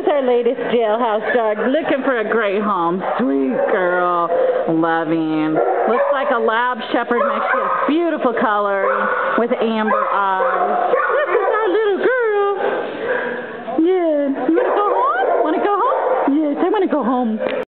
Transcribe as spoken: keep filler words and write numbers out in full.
is our latest jailhouse dog, looking for a great home. Sweet girl, loving. Looks like a lab shepherd mix with beautiful coloring with amber eyes. This is our little girl. Yeah. You want to go home? Want to go home? Yes, I want to go home.